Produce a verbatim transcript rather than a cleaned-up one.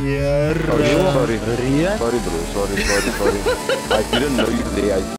Yeah, Oh, right. sorry. Rian? Sorry, bro. Sorry, sorry, sorry. I didn't know you lay. I